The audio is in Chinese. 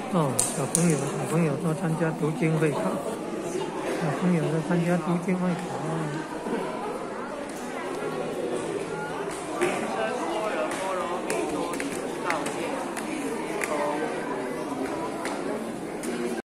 哦，小朋友都参加读经会考，小朋友都参加读经会考。